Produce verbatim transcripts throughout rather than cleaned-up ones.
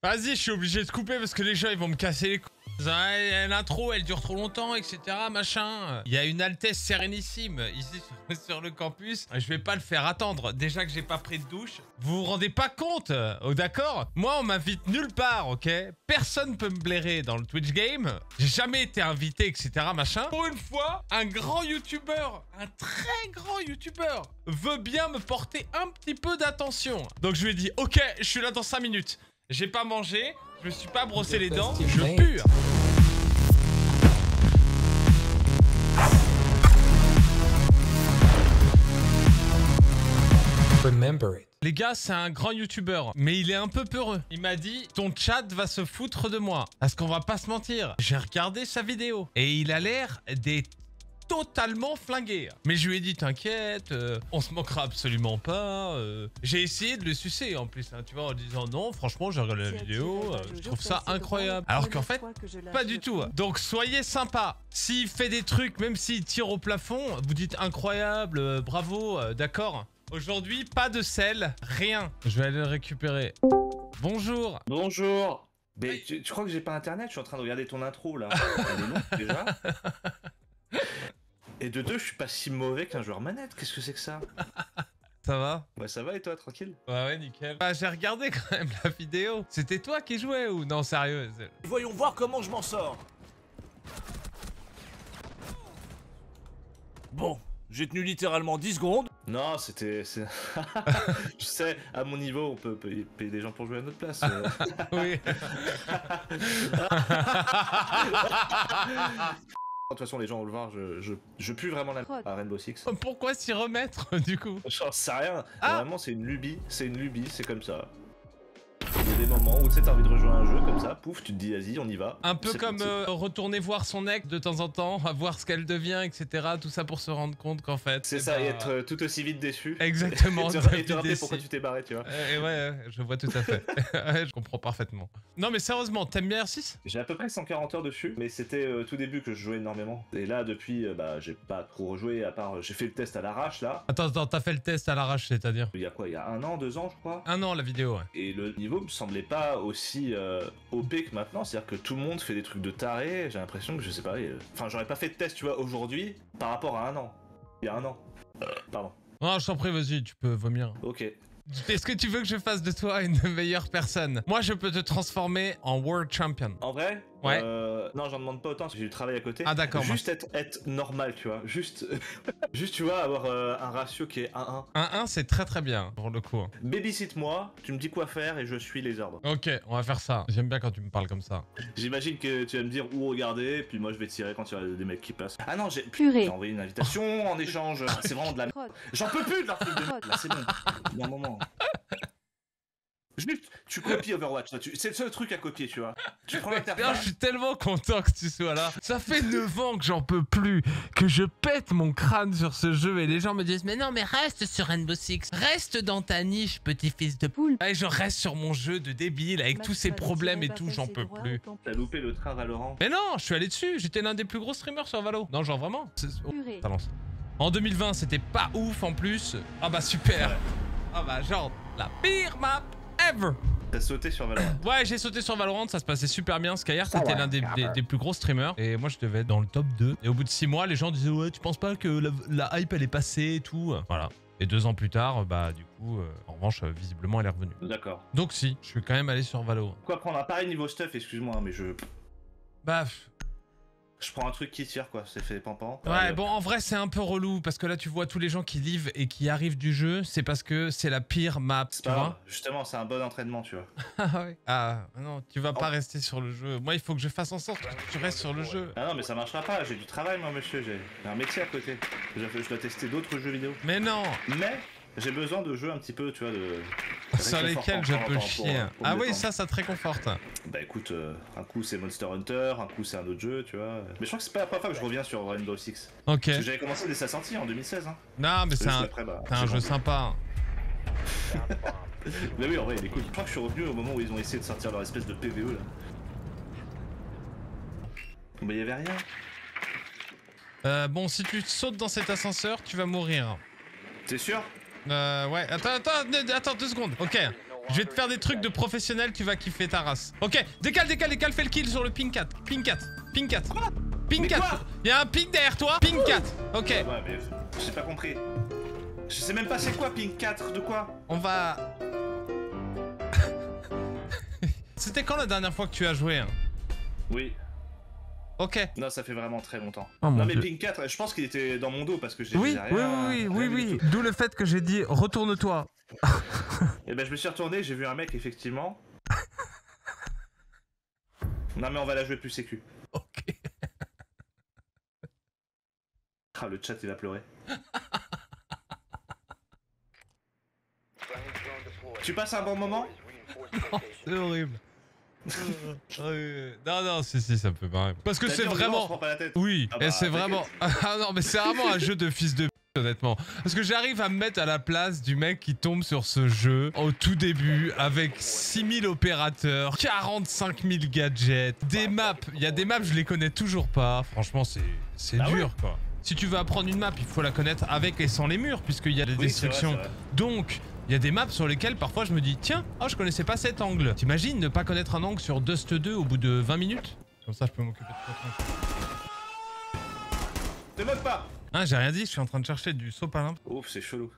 Vas-y, je suis obligé de couper parce que les gens ils vont me casser les couilles. L'intro elle dure trop longtemps, et cetera. Machin. Il y a une Altesse Sérénissime ici sur, sur le campus. Je vais pas le faire attendre. Déjà que j'ai pas pris de douche. Vous vous rendez pas compte? Oh, d'accord? Moi on m'invite nulle part, ok? Personne peut me blairer dans le Twitch game. J'ai jamais été invité, et cetera. Machin. Pour une fois, un grand youtubeur, un très grand youtubeur veut bien me porter un petit peu d'attention. Donc je lui ai dit, ok, je suis là dans cinq minutes. J'ai pas mangé, je me suis pas brossé les dents, je pue. Remember it. Les gars, c'est un grand youtubeur, mais il est un peu peureux. Il m'a dit, ton chat va se foutre de moi. Parce qu'on va pas se mentir. J'ai regardé sa vidéo et il a l'air d'être totalement flingué. Mais je lui ai dit, t'inquiète, euh, on se manquera absolument pas. Euh. J'ai essayé de le sucer en plus, hein, tu vois, en disant non, franchement, j'ai regardé la vidéo, euh, je trouve ça incroyable. Alors qu'en fait, pas du tout. Donc soyez sympa. S'il fait des trucs, même s'il tire au plafond, vous dites incroyable, euh, bravo, euh, d'accord. Aujourd'hui, pas de sel, rien. Je vais aller le récupérer. Bonjour. Bonjour. Mais tu, tu crois que j'ai pas internet? Je suis en train de regarder ton intro là. Elle est longue déjà. Et de deux, je suis pas si mauvais qu'un joueur manette. Qu'est-ce que c'est que ça? Ça va? Ouais, ça va et toi, tranquille? Ouais, ouais, nickel. Bah, j'ai regardé quand même la vidéo. C'était toi qui jouais ou non, sérieux? Voyons voir comment je m'en sors. Bon, j'ai tenu littéralement dix secondes. Non, c'était... Je sais, à mon niveau, on peut payer, payer des gens pour jouer à notre place. Euh... Oui. De toute façon, les gens vont le voir, je, je, je pue vraiment la à Rainbow Six. Pourquoi s'y remettre, du coup? J'en sais rien. Ah. Vraiment, c'est une lubie. C'est une lubie, c'est comme ça. Il y a des moments où tu sais, t'as envie de rejoindre un jeu comme ça, pouf, tu te dis, vas-y, on y va. Un peu comme euh, retourner voir son ex de temps en temps, voir ce qu'elle devient, et cetera. Tout ça pour se rendre compte qu'en fait... C'est ça, bah... et être euh, tout aussi vite déçu. Exactement. et te, et te rappeler pourquoi tu t'es barré, tu vois. Et ouais, ouais, je vois tout à fait. Je comprends parfaitement. Non mais sérieusement, t'aimes bien R six? J'ai à peu près cent quarante heures dessus, mais c'était euh, tout début que je jouais énormément. Et là, depuis, euh, bah, j'ai pas trop rejoué, à part, euh, j'ai fait le test à l'arrache, là. Attends, attends, t'as fait le test à l'arrache, c'est-à-dire? Il y a quoi, il y a un an, deux ans, je crois. Un an, la vidéo, ouais. Et le niveau me semblait pas aussi euh, O P que maintenant, c'est-à-dire que tout le monde fait des trucs de taré, j'ai l'impression que, je sais pas, euh... enfin, j'aurais pas fait de test, tu vois, aujourd'hui, par rapport à un an. Il y a un an. Euh, pardon. Non, je t'en prie, vas-y, tu peux vomir. Ok. Est-ce que tu veux que je fasse de toi une meilleure personne? Moi, je peux te transformer en World Champion. En vrai? Ouais. Euh, non, j'en demande pas autant parce que j'ai du travail à côté. Ah d'accord. Juste être, être normal, tu vois. Juste, juste tu vois, avoir euh, un ratio qui est un un. un un, c'est très très bien, pour le coup. Babysit-moi, tu me dis quoi faire et je suis les ordres. Ok, on va faire ça. J'aime bien quand tu me parles comme ça. J'imagine que tu vas me dire où regarder, et puis moi je vais tirer quand il y a des mecs qui passent. Ah non, j'ai Purée. j'ai envoyé une invitation en échange. Ah, c'est vraiment de la merde. J'en peux plus de leur truc de merde, là, c'est bon. Il y a un moment. Juste, tu copies Overwatch, là, tu... c'est le seul truc à copier, tu vois. Tu prends l'interface. Je suis tellement content que tu sois là. Ça fait neuf ans que j'en peux plus, que je pète mon crâne sur ce jeu et les gens me disent mais non mais reste sur Rainbow Six, reste dans ta niche petit fils de poule. Et je reste sur mon jeu de débile avec tous ces problèmes et tout, j'en peux plus. T'as loupé le train Valorant. Mais non, je suis allé dessus, j'étais l'un des plus gros streamers sur Valo. Non genre vraiment. Oh, Purée. ça lance. En deux mille vingt c'était pas ouf en plus. Ah bah super. Ouais. Ah bah genre la pire map ever. T'as sauté sur Valorant. Ouais, j'ai sauté sur Valorant, ça se passait super bien. Skyheart était l'un des, des, des plus gros streamers. Et moi, je devais être dans le top deux. Et au bout de six mois, les gens disaient ouais, tu penses pas que la, la hype, elle est passée et tout. Voilà. Et deux ans plus tard, bah du coup, euh, en revanche, euh, visiblement, elle est revenue. D'accord. Donc si, je suis quand même allé sur Valo. Quoi prendre un pareil niveau stuff, excuse-moi, mais je... Bah... Je prends un truc qui tire, quoi, c'est fait pampan. Ouais, Allez, bon, en vrai, c'est un peu relou, parce que là, tu vois tous les gens qui livrent et qui arrivent du jeu, c'est parce que c'est la pire map, c'est tu pas vois. grave. Justement, c'est un bon entraînement, tu vois. Ah ouais. Ah, non, tu vas pas Oh. rester sur le jeu. Moi, il faut que je fasse en sorte que tu restes sur le jeu. Ah non, mais ça marchera pas, j'ai du travail, moi, monsieur, j'ai un métier à côté. Je, je dois tester d'autres jeux vidéo. Mais non. Mais j'ai besoin de jeux un petit peu, tu vois, de... Sur lesquels je peux chier. Ah oui, ça, ça te réconforte. Bah écoute, euh, un coup c'est Monster Hunter, un coup c'est un autre jeu, tu vois. Mais je crois que c'est pas la première fois que je reviens sur Rainbow Six. Ok. Parce que j'avais commencé dès sa sortie en deux mille seize. Hein. Non, mais c'est un, Après, bah, c'est un j'ai jeu vendu. sympa. Mais oui, en vrai, il est cool. Je crois que je suis revenu au moment où ils ont essayé de sortir leur espèce de P V E là. Bah y'avait rien. Euh, bon, si tu sautes dans cet ascenseur, tu vas mourir. T'es sûr? Euh, ouais. Attends, attends, attends deux secondes. Ok. Je vais te faire des trucs de professionnel, tu vas kiffer ta race. Ok, décale, décale, décale, fais le kill sur le ping quatre. Ping quatre, ping quatre. Ping quatre. Il y a un ping derrière toi. Ping quatre. Ok. Ouais, mais j'ai pas compris. Je sais même pas c'est quoi ping quatre, de quoi? On va... C'était quand la dernière fois que tu as joué hein? Oui. Ok. Non, ça fait vraiment très longtemps. Oh, non, mais Dieu. ping quatre, je pense qu'il était dans mon dos parce que j'ai Oui, rien, oui, oui, oui, oui, oui. D'où le fait que j'ai dit retourne-toi. Et ben je me suis retourné, j'ai vu un mec effectivement. Non mais on va la jouer plus sécu. Ok. Ah le chat il va pleurer. Tu passes un bon moment? Non, c'est horrible. Non, non, si, si, ça me fait marrer. Parce que c'est vraiment... Pas la tête. Oui, ah et bah, c'est vraiment... Ah non, mais c'est vraiment un jeu de fils de p***, honnêtement. Parce que j'arrive à me mettre à la place du mec qui tombe sur ce jeu au tout début avec six mille opérateurs, quarante-cinq mille gadgets, des maps. Il y a des maps, je les connais toujours pas. Franchement, c'est c'est Ah dur, ouais quoi. Si tu veux apprendre une map, il faut la connaître avec et sans les murs, puisqu'il y a des Oui, c'est vrai, destructions. c'est vrai. Donc... il y a des maps sur lesquelles parfois je me dis tiens, oh, je connaissais pas cet angle. T'imagines ne pas connaître un angle sur Dust deux au bout de vingt minutes? Comme ça je peux m'occuper de toi. Te moque pas. Ah j'ai rien dit, je suis en train de chercher du sopalin. Ouf, c'est chelou.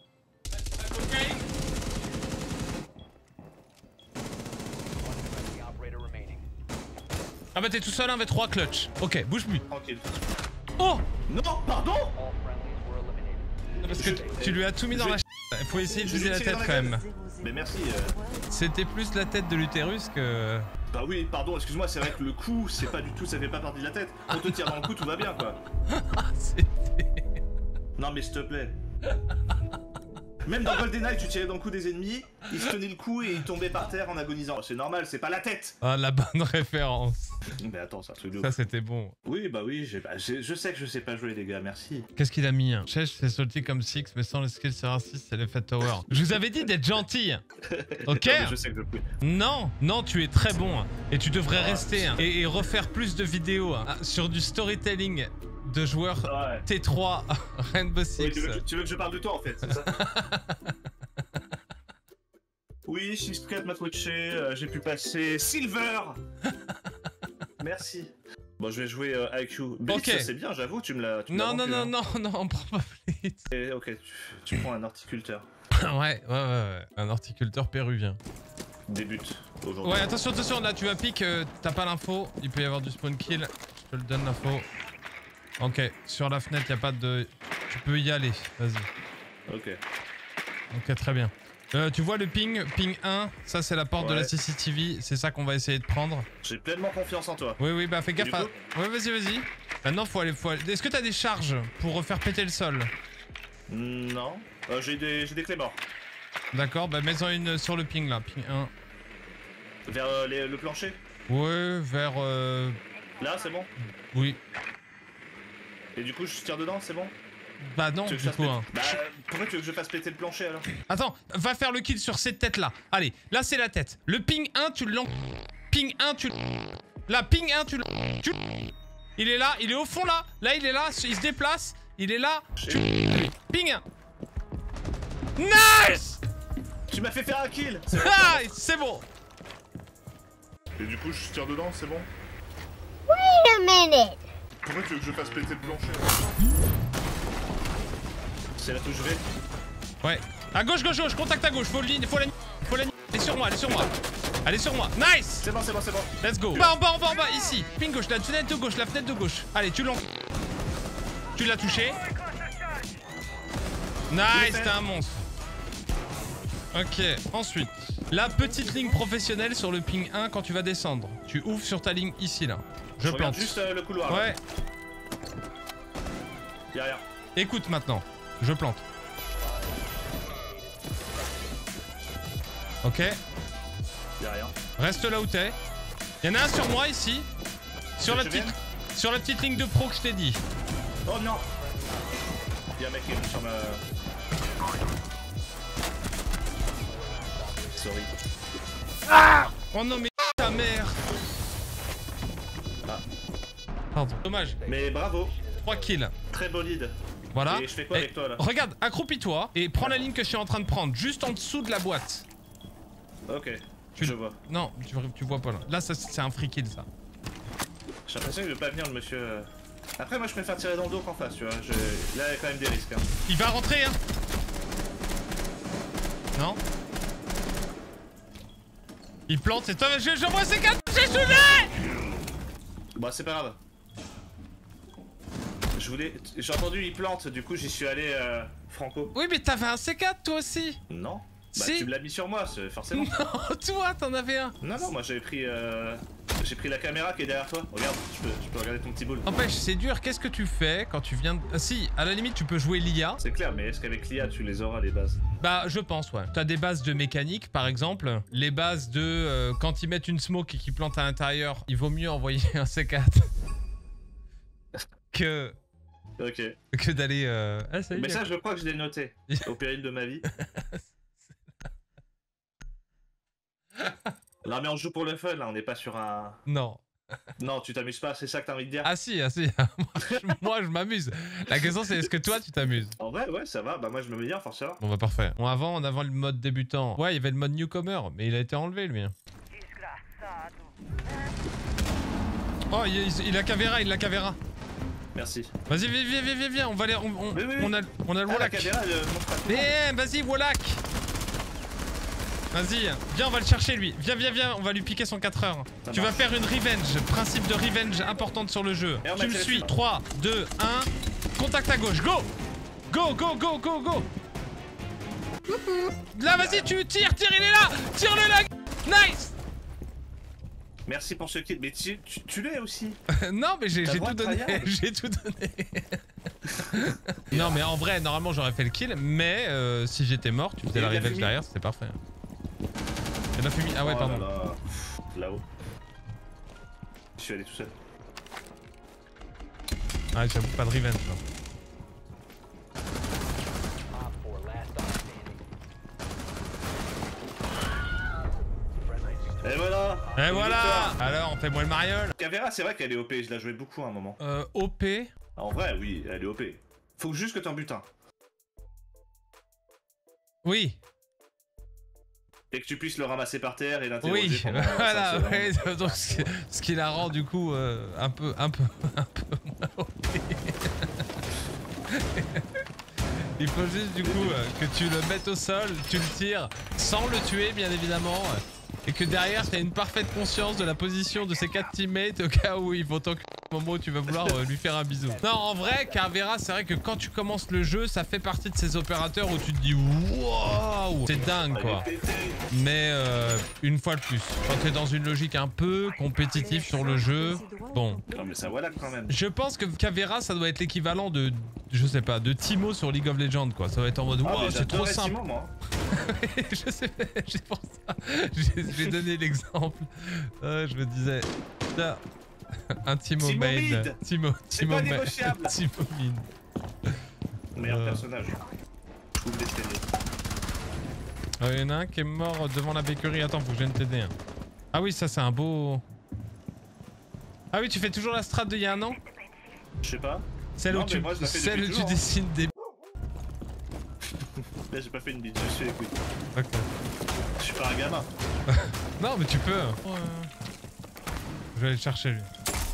Ah bah t'es tout seul un v trois clutch. Ok, bouge plus. Tranquille. Oh Non, pardon. Parce que tu, tu lui as tout mis dans Je- la ch... Il faut essayer de Je l'ai viser la tiré tête dans quand la même. Mais merci. euh. C'était plus la tête de l'utérus que... Bah oui, pardon, excuse-moi, c'est vrai que le coup, c'est pas du tout, ça fait pas partie de la tête. On te tire dans le cou, tout va bien quoi. Ah c'était... Non mais s'il te plaît. Même dans GoldenEye, tu tirais dans le cou des ennemis, ils se tenaient le cou et ils tombaient par terre en agonisant. C'est normal, c'est pas la tête. Ah la bonne référence. Mais attends, c'est un truc de Ça ouf. c'était bon. Oui, bah oui, j'ai- bah, j'ai- je sais que je sais pas jouer les gars, merci. Qu'est-ce qu'il a mis hein? Chèche c'est salty comme Six mais sans les skills c'est raciste, c'est l'effet tower. Je vous avais dit d'être gentil. Ok. Non, mais je sais que je peux. Non, non, tu es très bon hein. Et tu devrais rester hein, et, et refaire plus de vidéos hein, sur du storytelling de joueurs Ouais. T trois Rainbow Six. Oui, tu, veux que, tu veux que je parle de toi en fait, c'est ça? Oui, six quatre m'a twitché, euh, j'ai pu passer Silver. Merci. Bon, je vais jouer euh, I Q. Blitz, Ok. c'est bien, j'avoue, tu me l'as. tu me l'as Non, non, vendu, non, hein. non, non, prends pas Blitz. Et, ok, tu, tu prends un horticulteur. ouais, ouais, ouais, ouais, un horticulteur péruvien. Débute aujourd'hui. Ouais, attention, attention, là tu vas pique, euh, t'as pas l'info, il peut y avoir du spawn kill, je te le donne l'info. Ok, sur la fenêtre, y a pas de... Tu peux y aller, vas-y. Ok. Ok, très bien. Euh, tu vois le ping, ping un, ça c'est la porte de la Ouais. C C T V, c'est ça qu'on va essayer de prendre. J'ai pleinement confiance en toi. Oui, oui, bah fais Et gaffe du à... coup Ouais, vas-y, vas-y. Maintenant, faut aller... Faut aller... Est-ce que t'as des charges pour refaire péter le sol? Non. Euh, j'ai des, j'ai des clés morts. D'accord, bah mets-en une sur le ping là, ping un. Vers euh, les- le plancher. Ouais, vers... Euh... Là, c'est bon. Oui. Et du coup, je tire dedans, c'est bon. Bah non, Tu veux que du je fasse coup, péter- hein. Bah, pourquoi tu veux que je fasse péter le plancher alors? Attends, va faire le kill sur cette tête là. Allez, là c'est la tête. Le ping un, tu l'en... Ping un, tu... Là, ping un, tu le... Tu... Il est là, il est au fond là. Là, il est là, il se déplace. Il est là. Tu... Ping un. Nice. Tu m'as fait faire un kill. C'est bon. Ah, c'est bon. Et du coup, je tire dedans, c'est bon. Wait a minute! Pourquoi tu veux que je fasse péter le plancher? C'est la touche V. Ouais. À gauche, gauche, gauche. Contact à gauche. Faut, le... faut la... Faut la... Elle est sur moi, elle est sur moi. Elle est sur moi. Nice. C'est bon, c'est bon, c'est bon. Let's go. En bas, en bas, en bas, en bas, ici. Ping gauche, la fenêtre de gauche, la fenêtre de gauche. Allez, tu l'en... Tu l'as touché. Nice, t'es un monstre. Ok, ensuite. La petite ligne professionnelle sur le ping un quand tu vas descendre. Tu ouvres sur ta ligne ici, là. Je, Je regarde plante. juste euh, le couloir. là. Ouais, Y'a rien. écoute maintenant. Je plante. Ok, Y'a rien. reste là où t'es. Y'en a un sur moi ici. Sur la Je petite... viens Sur la petite ligne de pro que je t'ai dit. Oh non. Y'a un mec qui est venu sur ma... Sorry. Oh non mais ta mère. Ah. Pardon. Dommage. Mais bravo. trois kills. Très bolide. Voilà. Et je fais quoi avec toi, là? Regarde, accroupis-toi et prends la ligne que je suis en train de prendre, juste en dessous de la boîte. Ok, Tu- je vois. Non, tu, tu vois pas là. Là, ça, c'est un free kill ça. J'ai l'impression qu'il veut pas venir le monsieur. euh. Après, moi je préfère tirer dans le dos qu'en face, tu vois. Je... Là, il y a quand même des risques. Hein. Il va rentrer, hein. Non. Il plante, c'est toi, je- j'envoie ces quatre, j'ai shooté. Bon, c'est pas grave. Je voulais. J'ai entendu, il plante, du coup, j'y suis allé euh, franco. Oui, mais t'avais un C quatre toi aussi. Non. Bah, Si. tu me l'as mis sur moi, c'est- forcément. Non, toi, t'en avais un. Non, non, moi j'avais pris. Euh... J'ai pris la caméra qui est derrière toi. Regarde, je peux, je peux regarder ton petit boule. N'empêche, c'est dur. Qu'est-ce que tu fais quand tu viens de... Ah, si, à la limite, tu peux jouer l'I A. C'est clair, mais est-ce qu'avec l'I A tu les auras les bases? Bah, je pense, ouais. T'as des bases de mécanique, par exemple. Les bases de... euh, quand ils mettent une smoke et qu'ils plantent à l'intérieur, il vaut mieux envoyer un C quatre que... Ok. que d'aller... Euh... Ah, ça y est. Mais ça, je crois que je l'ai noté. Au péril de ma vie. Non, mais on joue pour le fun là, on n'est pas sur un. Non. Non, tu t'amuses pas, c'est ça que t'as envie de dire? Ah si, ah si. moi, je, moi, je m'amuse. La question, c'est est-ce que toi, tu t'amuses? En vrai, ouais, ça va. Bah, moi, je me mets bien, forcément. Bon, bah parfait. Bon, avant, on avait le mode débutant. Ouais, il y avait le mode newcomer, mais il a été enlevé, lui. Oh, il, il, il a Caveira, il a Caveira. Merci. Vas-y, viens, viens, viens, viens, viens, on va aller... On, on, Oui, oui, oui. on a, on a le Ah, la Wallach. caméra, elle montre pas tout le monde. Eh, vas-y, Wallach. Vas-y, viens, on va le chercher, lui. Viens, viens, viens, on va lui piquer son quatre heures. Ça Tu marche. vas faire une revenge. Principe de revenge importante sur le jeu. Et on Tu a me fait suis. le- trois, deux, un. Contact à gauche, go. Go, go, go, go, go. Là, vas-y, tu tires, tire, il est là. Tire-le là. Nice. Merci pour ce kill. Mais tu, tu, tu l'es aussi. Non, mais j'ai T'as j'ai le droit tout de donné. tryhard. J'ai tout donné. Non, mais en vrai, normalement, j'aurais fait le kill. Mais euh, si j'étais mort, tu faisais Et la il a revenge fumé. derrière, c'était parfait. Il y en a fumé. Ah ouais, Oh pardon. là là. Là-haut. Je suis allé tout seul. Ah, j'avoue, pas de revenge. Là. Et voilà. Et Une voilà. victoire. Alors, fais-moi le mariole. Caveira, c'est vrai qu'elle est O P, je la jouais beaucoup à un moment. Euh, O P. En vrai, oui, elle est O P. Faut juste que t'en butes un. Oui. Et que tu puisses le ramasser par terre et l'interroger Oui, pendant voilà, cinq ouais, secondes. donc ce, qui- ce qui la rend du coup euh, un peu, un peu, un peu moins O P. Il faut juste du coup euh, que tu le mettes au sol, tu le tires sans le tuer bien évidemment, euh, et que derrière tu as une parfaite conscience de la position de ses quatre teammates au cas où ils vont t'en au moment où tu vas vouloir euh, lui faire un bisou. Non, en vrai, Caveira, c'est vrai que quand tu commences le jeu, ça fait partie de ces opérateurs où tu te dis waouh, c'est dingue quoi. Elle est pétée. Mais euh, une fois de plus, quand t'es dans une logique un peu compétitive sur le jeu, bon. Non mais ça voilà quand même. Je pense que Caveira, ça doit être l'équivalent de, je sais pas, de Timo sur League of Legends quoi. Ça va être en mode Ah, wow, mais c'est trop j'adorais simple. Simon, moi. Je sais, c'est pour ça. J'ai j'ai donné l'exemple. Euh, je me disais, tiens, un Timo Timo main. mid. Timo, C'est Timo pas main. négociable. Timo mid. Meilleur Euh. personnage. Je ouvre l'escalier. Il y en a un qui est mort devant la béquerie. Attends, faut que je vienne t'aider. Hein. Ah oui, ça c'est un beau... Ah oui, tu fais toujours la strat d'il y a un an? Je sais pas. Celle Non, où mais tu, moi, je la fais celle depuis où tu toujours, hein. dessines des... Là j'ai pas fait une bite, je suis écoute. Ok. Je suis pas un gamin. Non mais tu peux. hein. Ouais. Je vais aller le chercher lui.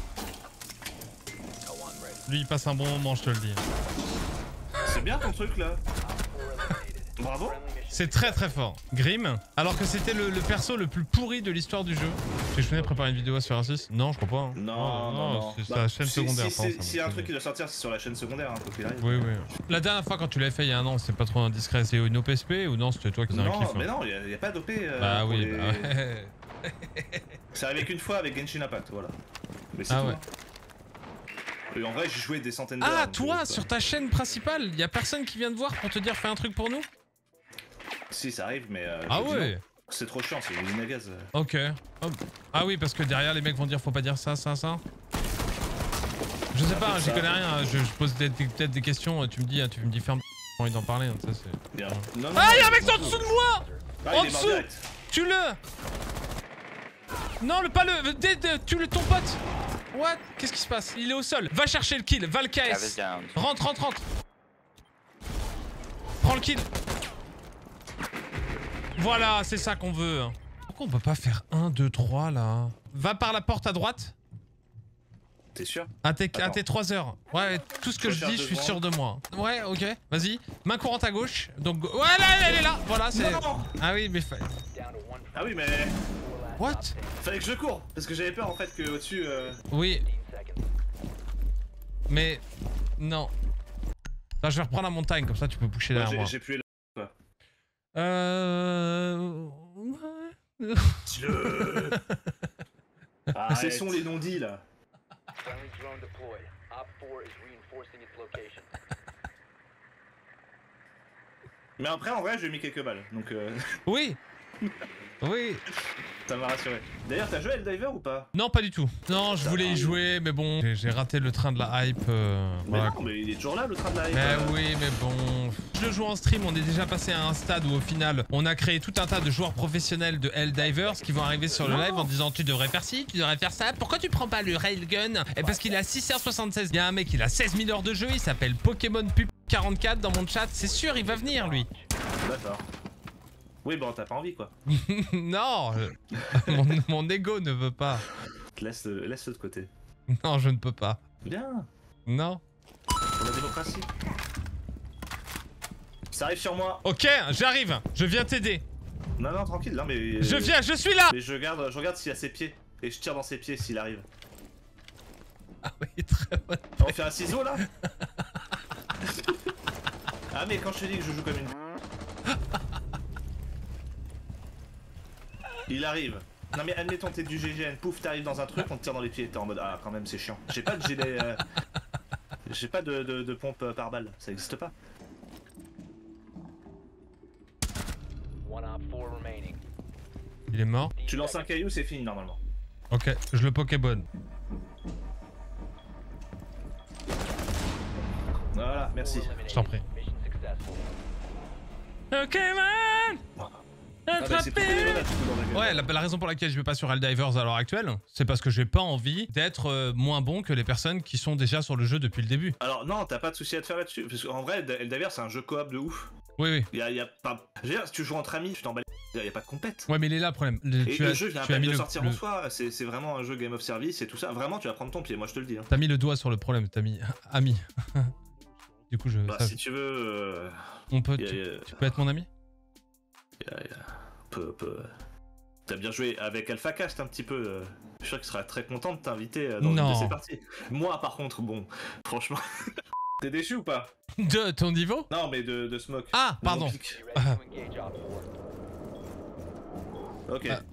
Lui il passe un bon moment, je te le dis. C'est bien ton truc là. Bravo. C'est très très fort. Grim, alors que c'était le, le perso le plus pourri de l'histoire du jeu. J'ai je venais préparer une vidéo à se faire un six. Non, je crois pas. hein. Non, non, non. C'est Bah, sa chaîne si- secondaire. si- pardon, si- ça S'il y a me- un truc qui doit sortir, c'est sur la chaîne secondaire, hein, quoi qu'il arrive. Oui, oui. La dernière fois quand tu l'avais fait il y a un an, c'était pas trop indiscret. C'est une O P S P ou non, c'était toi qui faisais un Non, kiff? mais hein. non, il y, a pas d'O P. Euh, Bah pour oui, les- bah ouais. C'est arrivé qu'une fois avec Genshin Impact, voilà. Mais c'est Ah tout. ouais. hein. Et en vrai, j'ai joué des centaines d'heures. Ah, donc, toi, euh, sur ta chaîne principale, y a personne qui vient te voir pour te dire fais un truc pour nous? Si, ça arrive, mais. euh, Ah je dis non. ouais. C'est trop chiant, c'est une usine à gaz. euh. Ok. Oh. Ah oui, parce que derrière les mecs vont dire faut pas dire ça, ça, ça. Je sais pas, peu j'y ça. connais rien. Je, je pose peut-être des, peut-être des questions. Tu me dis, tu me dis ferme. J'ai envie d'en parler. hein, Ça c'est. Bien. Ouais. Non, non, Ah, non, y'a un mec non, en dessous de moi. Ah, en il est mort dessous. direct. Tue-le. Non, le pas le. dé- dé- Tue le ton pote. What? Qu'est-ce qui se passe? Il est au sol. Va chercher le kill. Va le K S. Rentre, rentre, rentre. Prends le kill. Voilà, c'est ça qu'on veut. Pourquoi on peut pas faire un, deux, trois là? Va par la porte à droite. T'es sûr? À tes, à Attends. tes trois heures. Ouais, tout ce que Je je vais dis, je faire suis devant. sûr de moi. Ouais, ok. Vas-y. Main courante à gauche. Donc, ouais, là, elle est là. Voilà, c'est... Non. Ah oui, mais... fa- Ah oui, mais What? fallait que je cours parce que j'avais peur en fait que au-dessus. Euh... Oui. Mais... Non. Attends, je vais reprendre la montagne, comme ça tu peux boucher ouais, derrière j'ai- moi. J'ai pu. Euh... Ouais. Le. Ah, ce sont les non-dits là. Mais après, en vrai, j'ai mis quelques balles, donc euh, Oui. Oui. ça m'a rassuré. D'ailleurs, t'as joué à Helldivers ou pas? Non, pas du tout. Non, je Ça voulais va. y jouer, mais bon, j'ai- j'ai raté le train de la hype. euh, Mais voilà. non, mais il est toujours là le train de la hype. Mais euh. oui, mais bon. Je le joue en stream, on est déjà passé à un stade où au final, on a créé tout un tas de joueurs professionnels de Helldivers qui vont arriver sur le Non. live en disant tu devrais faire ci, tu devrais faire ça. Pourquoi tu prends pas le Railgun? Et parce qu'il a six heures soixante-seize. Il y a un mec, il a seize mille heures de jeu, il s'appelle Pokémon Pup quarante-quatre dans mon chat. C'est sûr, il va venir lui. D'accord. Oui, bon, t'as pas envie quoi. Non, euh, mon, mon ego ne veut pas. Laisse, laisse de côté. Non, je ne peux pas. Bien. Non. Pour la démocratie. Ça arrive sur moi. Ok, j'arrive. Je viens t'aider. Non, non, tranquille, non, mais. Je viens, je suis là. Mais je regarde, je regarde s'il y a ses pieds. Et je tire dans ses pieds s'il arrive. Ah oui, très bon. On fait un ciseau là. Ah, mais quand je te dis que je joue comme une. Il arrive. Non mais admettons t'es du G G N, pouf t'arrives dans un truc, on te tire dans les pieds, t'es en mode ah quand même c'est chiant. J'ai pas de gilet, euh... j'ai pas de, de, de pompe euh, par balle, ça existe pas. Il est mort. Tu lances un caillou, c'est fini normalement. Ok, je le Pokéball. Voilà, merci. Je t'en prie. Ok man. Ah bah, c'est plus des grenades, du coup, dans la gueule. Ouais, la, la raison pour laquelle je vais pas sur Helldivers à l'heure actuelle, c'est parce que j'ai pas envie d'être euh, moins bon que les personnes qui sont déjà sur le jeu depuis le début. Alors non, t'as pas de souci à te faire là-dessus, parce qu'en vrai, Helldivers c'est un jeu coop de ouf. Oui, oui. Y a, y a pas... Je veux dire, si tu joues entre amis, tu t'en bats les... Y a pas de compète. Ouais, mais il est là le problème. Le- Et tu le as, jeu vient à tu as peine mis de le, sortir le- en soi, c'est c'est vraiment un jeu game of service et tout ça. Vraiment, tu vas prendre ton pied, moi je te le dis. Hein. T'as mis le doigt sur le problème, t'as mis ami. Du coup, je. Bah, ça- si tu veux, euh, on peut. y a- Tu, y a- tu peux être mon ami? y a- y a- peu, peu... T'as bien joué avec AlphaCast un petit peu. euh, Je suis sûr qu'il sera très content de t'inviter euh, dans Non. une de ses parties. Moi, par contre, bon, franchement. T'es déçu ou pas? De ton niveau? Non, mais de, de Smoke. Ah, De pardon. mon pic. Ah. Ok. Ah.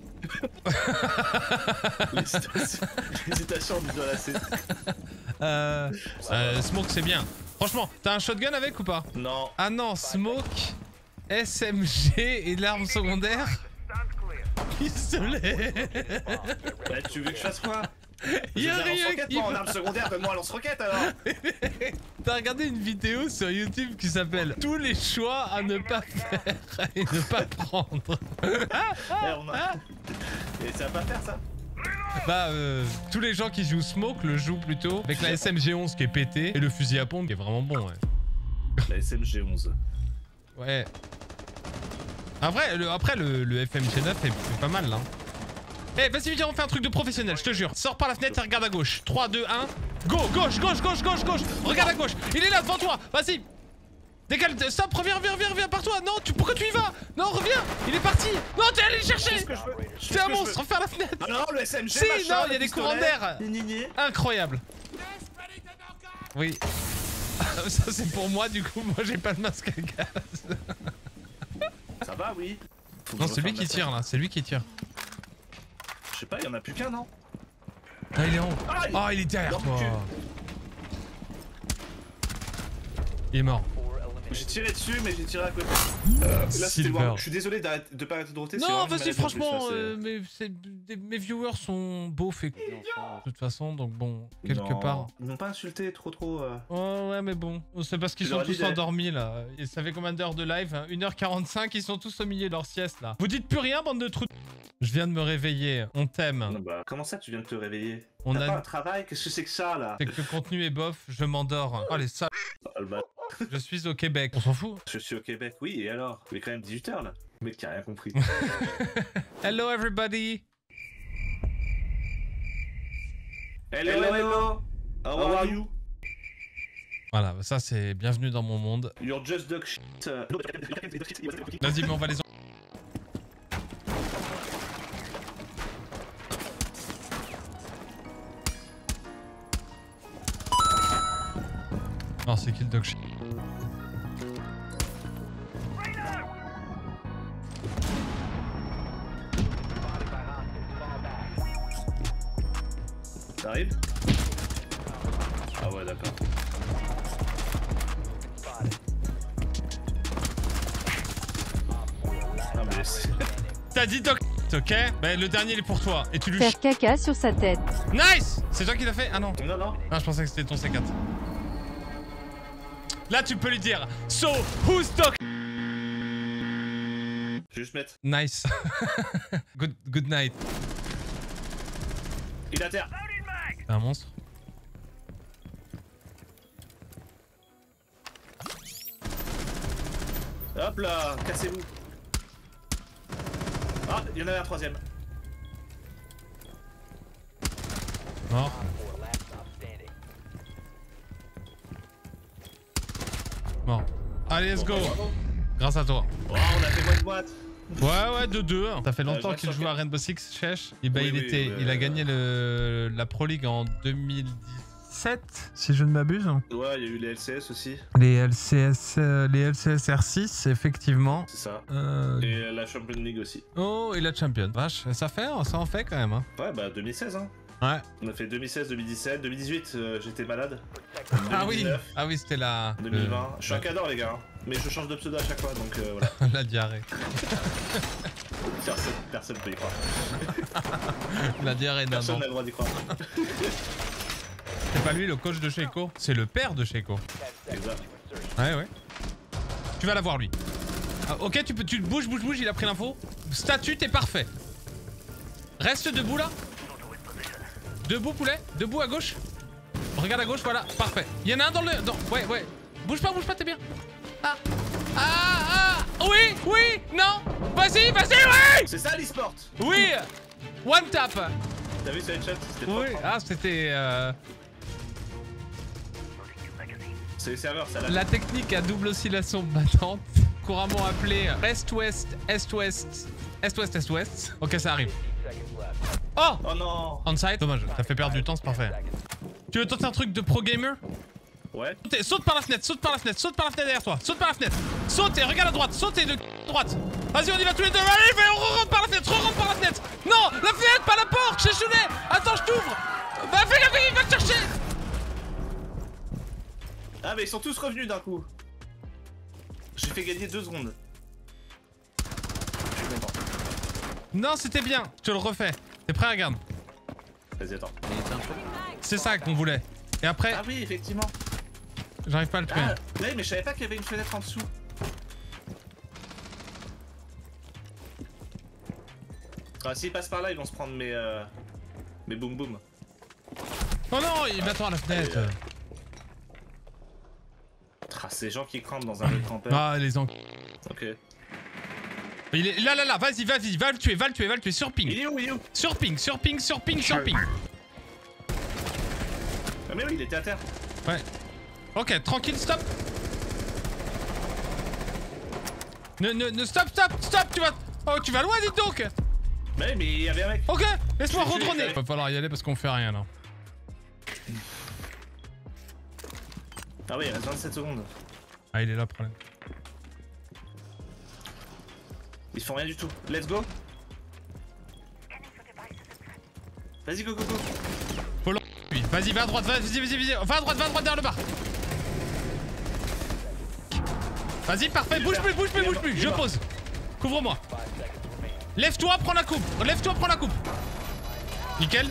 L'hésitation l'hésitation du doigt lacé. Euh, euh, Smoke, c'est bien. Franchement, t'as un shotgun avec ou pas? Non. Ah non, Smoke, S M G et l'arme secondaire. Pistolet. Bah, tu veux que je fasse quoi? Je Y'a viens rien lance-roquette, qui moi, en va. arme secondaire, donne-moi un lance-roquette alors. T'as regardé une vidéo sur YouTube qui s'appelle Tous les choix à ne pas faire et ne pas prendre. Eh, on a- Et ça va pas faire ça? Bah, euh, tous les gens qui jouent Smoke le jouent plutôt avec la S M G onze qui est pétée et le fusil à pompe qui est vraiment bon, ouais. La S M G onze. Ouais. Après, le, après, le, le F M G neuf est, est pas mal là. Eh, vas-y, viens, on fait un truc de professionnel, je te jure. Sors par la fenêtre et regarde à gauche. trois, deux, un. Go, gauche, gauche, gauche, gauche, gauche. Regarde à gauche. Il est là devant toi. Vas-y. Décale, stop, reviens, reviens, reviens, reviens par toi. Non, tu, pourquoi tu y vas? Non, reviens. Il est parti. Non, t'es allé le chercher. Qu'est-ce que je veux? C'est un monstre, ferme la fenêtre. Ah non, le S M G, Si, machin, non, il y a le des pistolet. courants d'air. Ni, ni, ni. Incroyable. Oui. Ça, c'est pour moi, du coup. Moi, j'ai pas de masque à gaz. Ça va, oui. Faut que Non, je c'est lui referme qui la tire là. C'est lui qui tire. tête. Je sais pas, il y en a plus qu'un, non? Ah, il est en haut. Aïe. Oh, il est derrière Dans mon toi. cul. Il est mort. J'ai tiré dessus, mais j'ai tiré à côté. Euh, là, c'était Silver. loin. Je suis désolé d'arrêter- de pas arrêter de roter. c'est Non, vraiment une vas-y, maladie en plus, franchement, là, c'est- euh, mes, c'est- des- mes viewers sont beaufs et de toute façon, donc bon, quelque Non, part. Ils m'ont pas insulté trop trop. euh. Ouais, ouais, mais bon, c'est parce qu'ils Tu sont leur as tous dit d'aller- endormis là. Et ça fait combien d'heures de live hein une heure quarante-cinq, ils sont tous au milieu de leur sieste là. Vous dites plus rien, bande de trous. Je viens de me réveiller, on t'aime. Non, bah, comment ça, tu viens de te réveiller? On T'as a- pas un travail? Qu'est-ce que c'est que ça là? C'est que le contenu est bof, je m'endors. Oh les salles, Ah, le bâtard. je suis au Québec. On s'en fout. Je suis au Québec, oui, et alors? Il est quand même dix-huit heures là. Le mec qui a rien compris. Hello everybody. Hello, hello, hello. How are you? Voilà, ça c'est bienvenue dans mon monde. You're just dog shit. Vas-y, mais on va les... Non, c'est kill dog shit. T'arrives? Ah ouais, d'accord. Ah mais c'est... T'as dit doc, ok? Bah le dernier il est pour toi et tu lui... Faire caca sur sa tête. Nice! C'est toi qui l'as fait? Ah non. Non, non. Ah, je pensais que c'était ton C quatre. Là tu peux lui dire So, who's doc? Je vais juste mettre. Nice. good, good night. Il est à terre. C'est un monstre. Hop là, cassez-vous. Ah, il y en avait un troisième. Mort. Mort. Allez, let's go. Grâce à toi. Oh, on a fait moite-moite. Ouais, ouais, deux deux. Ça fait Euh, longtemps je qu'il reste joue sur à Rainbow Six, Chèche. Et bah, Oui, il, oui, était, oui, il a euh, gagné le, la Pro League en deux mille dix-sept, si je ne m'abuse. Ouais, il y a eu les L C S aussi. Les L C S, euh, les L C S R six, effectivement. C'est ça. Euh... Et la Champions League aussi. Oh, et la Champion. Vache, ça fait, ça en fait quand même. Hein. Ouais, bah deux mille seize, hein. Ouais. On a fait deux mille seize, deux mille dix-sept, deux mille dix-huit, euh, j'étais malade. Ah oui, deux mille dix-neuf, ah oui, c'était la. deux mille vingt. le- Je suis un cador, les gars. Hein. Mais je change de pseudo à chaque fois, donc euh, voilà. la diarrhée. Personne, personne peut y croire. La diarrhée d'un Personne an. n'a le droit d'y croire. C'est pas lui le coach de Sheiko, c'est le père de Sheiko. Exact. Ouais, ouais. Tu vas l'avoir lui. Ah, ok, tu peux, tu bouges, bouge, bouge, il a pris l'info. Statut, t'es parfait. Reste debout là. Debout, poulet. Debout à gauche. Regarde à gauche, voilà, parfait. Il y en a un dans le. Dans... Ouais, ouais. Bouge pas, bouge pas, t'es bien. Ah. Ah, ah. Oui, oui, non. Vas-y, vas-y, oui. C'est ça l'e-sport. Oui. One tap. T'as vu sur les chats? C'était Oui, propre, hein. ah, c'était. Euh... C'est les serveurs, ça là. La technique à double oscillation battante, couramment appelée Est-Ouest, Est-Ouest, Est-Ouest, Est-Ouest. Ok, ça arrive. Oh! Oh non. Onside. Dommage, t'as fait perdre du temps, c'est parfait. Tu veux tenter un truc de pro gamer? Ouais. Saute, saute par la fenêtre, saute par la fenêtre, saute par la fenêtre derrière toi, saute par la fenêtre. Saute et regarde à droite, saute et de droite. Vas-y, on y va tous les deux. Allez, on rentre par la fenêtre, rentre par la fenêtre. Non, la fenêtre, pas la porte, j'ai chouné. Attends, je t'ouvre. Va, fais gaffe, il va te chercher. Ah mais ils sont tous revenus d'un coup. J'ai fait gagner deux secondes. Je suis content. Non, c'était bien, je te le refais. T'es prêt, regarde. Vas-y, attends. C'est ça qu'on voulait. Et après, Ah oui, effectivement. j'arrive pas à le tuer. Ah, oui, mais je savais pas qu'il y avait une fenêtre en dessous. Ah, s'ils passent par là, ils vont se prendre mes... Euh... mes boum boum. Oh non, il m'attend à la fenêtre. Allez, Ah, ces gens qui crampent dans un jeu de campeur. Ah, les en... Ok. Il est là, là, là, vas-y, vas-y, va le tuer, va le tuer, va le tuer, sur Il ping. est où, il est où? Sur ping, sur ping, sur ping, sur ping. Ah mais oui, il était à terre. Ouais. Ok, tranquille, stop. Ne, ne, ne, stop, stop, stop, tu vas... Oh, tu vas loin, dis donc. Mais oui, mais il y avait un mec. Ok, laisse-moi Je suis tué, redronner. ça. Va falloir y aller parce qu'on fait rien, là. Ah oui, il reste vingt-sept secondes. Ah, il est là, le problème. Ils font rien du tout. Let's go. Vas-y, go, go, go. Faut le... lui. Vas-y, va à droite, vas-y, vas-y, vas-y. Va à droite, va à droite, derrière le bar. Vas-y, parfait, bouge plus, bouge plus, bouge plus. Je pose. Couvre-moi. Lève-toi, prends la coupe. Lève-toi, prends la coupe. Nickel.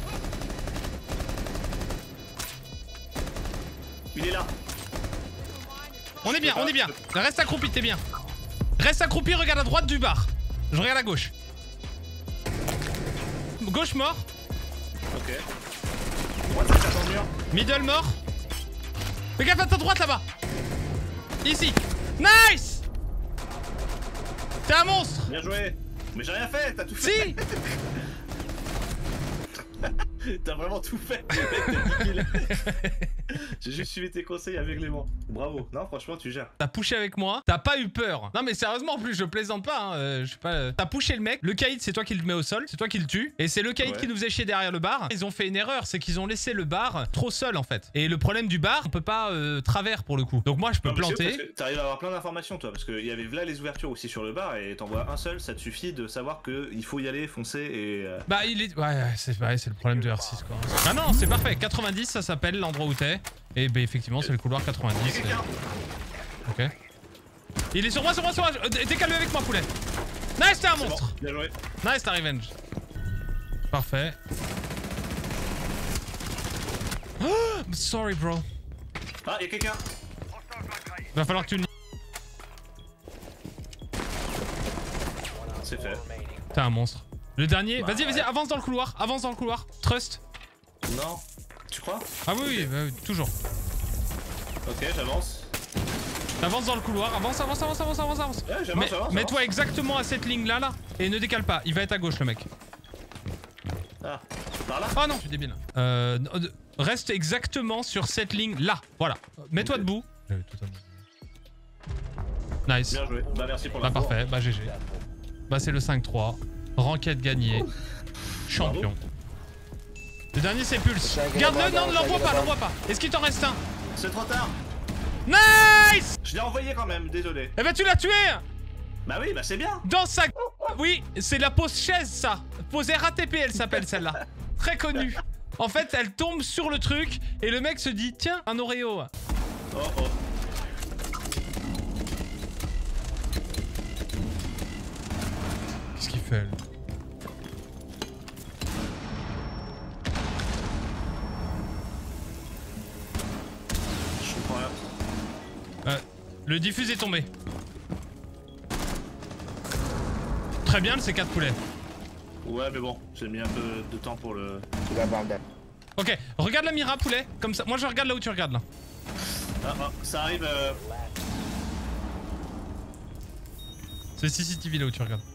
Il est là. On est bien, on est bien. Reste accroupi, t'es bien. Reste accroupi, regarde à droite du bar. Je regarde à gauche. Gauche mort. Ok. Droite, ça tient dans le mur. Middle mort. Fais gaffe à ta droite là-bas. Ici. Nice. T'es un monstre. Bien joué. Mais j'ai rien fait, t'as tout fait. Si. T'as vraiment tout fait. T'as niqué. J'ai juste suivi tes conseils aveuglément. Bravo. Non, franchement, tu gères. T'as pushé avec moi, t'as pas eu peur. Non mais sérieusement en plus je plaisante pas, hein, euh, je sais pas. Euh... T'as pushé le mec, le Kaïd c'est toi qui le mets au sol, c'est toi qui le tue. Et c'est le Kaïd Ouais. qui nous faisait chier derrière le bar. Ils ont fait une erreur, c'est qu'ils ont laissé le bar trop seul en fait. Et le problème du bar, on peut pas euh, travers pour le coup. Donc moi je peux Non, mais c'est planter. parce que T'arrives à avoir plein d'informations toi, parce qu'il y avait là les ouvertures aussi sur le bar et t'en vois un seul, ça te suffit de savoir que il faut y aller, foncer et... Euh... Bah il est... Ouais, c'est ouais, c'est le problème de R six quoi. Ah non, c'est parfait, quatre-vingt-dix ça s'appelle l'endroit où t'es. Et bah effectivement c'est le couloir quatre-vingt-dix. Et... Ok. Il est sur moi, sur moi, sur moi. Décale avec moi poulet. Nice, t'es un monstre. Bon, bien joué. Nice, t'as revenge. Parfait. Oh, sorry bro. Ah, y'a quelqu'un. Va falloir que tu... C'est fait. T'es un monstre. Le dernier, Bah, vas-y, vas-y, ouais. avance dans le couloir, avance dans le couloir. Trust. Non. Tu crois? Ah oui, oui, bah, oui, toujours. Ok, j'avance. Avance dans le couloir, avance, avance, avance, avance, avance, avance. Ouais, j'avance, Mais- j'avance. Mets-toi exactement à cette ligne là, là, et ne décale pas. Il va être à gauche le mec. Ah, par là? Oh non, je suis débile. Euh, non, de- reste exactement sur cette ligne là. Voilà. Mets-toi Ok. debout. Nice. Bien joué. Bah, merci pour Bah l'info. parfait, bah G G. Bah c'est le cinq trois. Ranked gagné. Champion. Le dernier c'est Pulse. Garde-le, non, ne l'envoie pas, l'envoie pas. Est-ce qu'il t'en reste un? C'est trop tard. Nice. Je l'ai envoyé quand même, désolé. Eh ben tu l'as tué. Bah oui, bah c'est bien. Dans sa... Oui, c'est la pose chaise ça. Pose R A T P elle s'appelle celle-là. Très connue. En fait elle tombe sur le truc et le mec se dit tiens un Oreo. Oh oh. Qu'est-ce qu'il fait lui? Je comprends rien. Euh, le diffuse est tombé. Très bien le C quatre poulet. Ouais, mais bon, j'ai mis un peu de temps pour le... Ok, regarde la mira poulet. Comme ça, moi je regarde là où tu regardes là. Ah, ah, ça arrive... Euh... C'est C C T V là où tu regardes.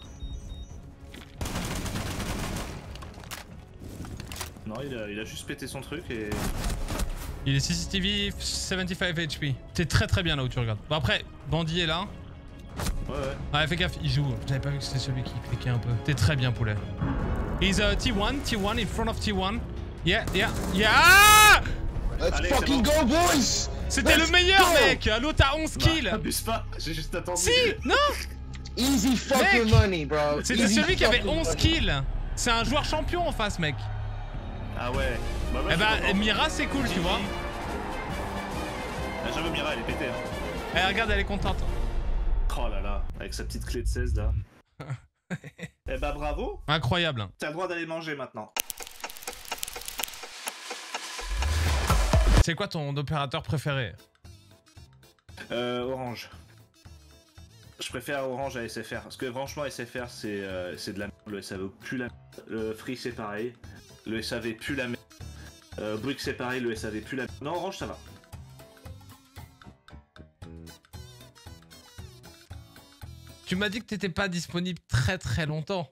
Non, il a, il a juste pété son truc et... Il est C C T V soixante-quinze H P. T'es très très bien là où tu regardes. Bon après, Bandit est là. Ouais, ouais. Ouais, fais gaffe, il joue. J'avais pas vu que c'était celui qui cliquait un peu. T'es très bien, poulet. He's uh, T one, T one, in front of T one. Yeah, yeah, yeah. Ah Let's Allez, fucking c'est go, boys! C'était le Let's meilleur, go. mec. L'autre a onze kills. Bah, abuse pas, j'ai juste attendu. Si, non. Easy fucking Mec, money, bro. C'était Easy celui qui avait fucking onze money. kills. C'est un joueur champion en face, mec. Ah ouais. Bah, moi, Eh je suis bah, content. Mira, c'est cool, tu vois. Ah, j'avoue, Mira, elle est pétée. Hein. Eh, regarde, elle est contente. Oh là là, avec sa petite clé de seize là. Eh bah bravo, Incroyable. t'as le droit d'aller manger maintenant. C'est quoi ton opérateur préféré? Euh, Orange. Je préfère Orange à S F R, parce que franchement S F R c'est euh, c'est de la merde, le S A V pue la merde, le Free c'est pareil, le S A V pue la merde, euh, Brux c'est pareil, le S A V pue la merde. Non, Orange ça va. Tu m'as dit que t'étais pas disponible très très longtemps.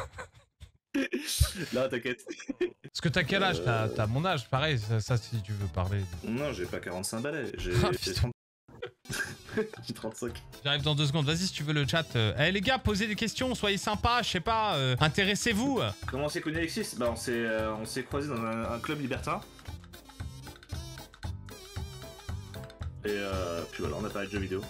Là t'inquiète. Parce que t'as quel âge? T'as t'as mon âge, pareil, ça, ça, si tu veux parler. Non, j'ai pas quarante-cinq balais, j'ai Ah, j'ai putain. trente... j'ai trente-cinq. J'arrive dans deux secondes, vas-y si tu veux le chat. Euh, Eh les gars, posez des questions, soyez sympas, je sais pas, euh, intéressez-vous. Comment on s'est connu Alexis? Bah on s'est euh, on s'est croisés dans un, un club libertin. Et euh, puis voilà, on a parlé de jeux vidéo.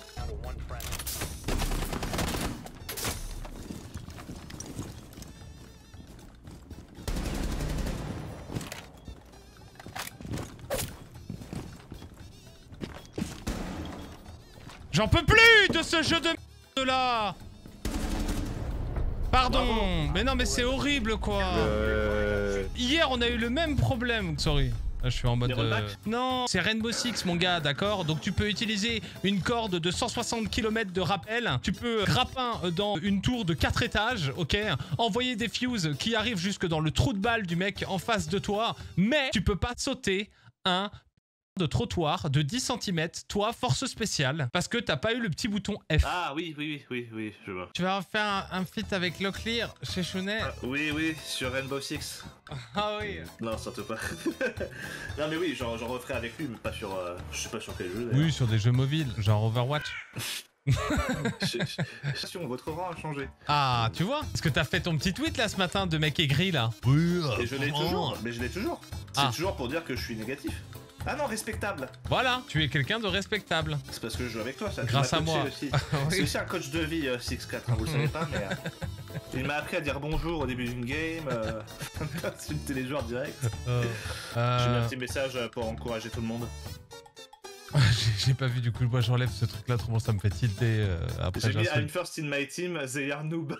J'en peux plus de ce jeu de merde là. Pardon, Bravo. mais non mais c'est horrible quoi. Euh... Hier on a eu le même problème, sorry. Là, je suis en mode... Des rollbacks euh, Non, c'est Rainbow Six mon gars, d'accord? Donc tu peux utiliser une corde de cent soixante kilomètres de rappel. Tu peux grappin dans une tour de quatre étages, ok? Envoyer des fuses qui arrivent jusque dans le trou de balle du mec en face de toi. Mais tu peux pas sauter un de trottoir de dix centimètres, toi, force spéciale, parce que t'as pas eu le petit bouton F. Ah oui, oui, oui, oui, oui, je vois. Tu vas refaire un, un feat avec Locklear chez Chounet. Ah, oui, oui, sur Rainbow Six. Ah oui. Non, surtout pas. Non mais oui, j'en j'en referai avec lui, mais pas sur... Euh, je sais pas sur quel jeu. Oui, sur des jeux mobiles, genre Overwatch. Attention, votre aura a changé. Ah, tu vois? Parce que t'as fait ton petit tweet là ce matin de mec aigri là. Oui, Et je l'ai toujours, mais je l'ai toujours. C'est Ah. toujours pour dire que je suis négatif. Ah non, respectable. Voilà, tu es quelqu'un de respectable. C'est parce que je joue avec toi, ça. Tu Grâce m'as à coaché moi. Aussi. Oui. C'est aussi un coach de vie, euh, six quatre, hein, vous le savez pas, mais... euh, il m'a appris à dire bonjour au début d'une game. Euh... C'est une téléjour direct. Euh, J'ai mis un euh, petit message pour encourager tout le monde. j'ai j'ai pas vu du coup, moi j'enlève ce truc là, trop bon, ça me fait tilter euh, après. J'ai mis j'insulte. I'm first in my team, they are noob.